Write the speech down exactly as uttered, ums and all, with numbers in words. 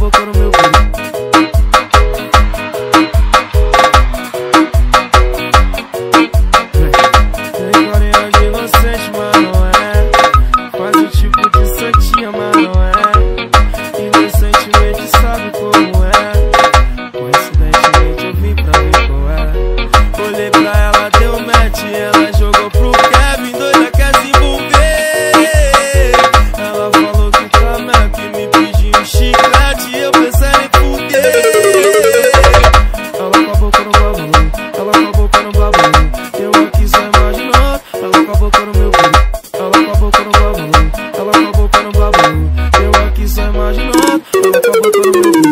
boca no meu cu. Tem carinha de inocente, mas não é. Faz o tipo de santinha, mas não é. Inocentemente sabe como é. Coincidentemente eu vim pra ver qual é. Olhei pra ela, deu match, ela jogou pro Kevin, doida quer se envolver. Ela falou que tá Mac, me pediu um chiclete, eu pensei em fuder. Ela com a boca no babalu, ela com a boca no babalu. Eu aqui só imaginando, ela com a boca no meu cu. Ela com a boca no babalu, ela com a boca no babalu. Eu aqui só imaginando, ela com a boca no meu cu.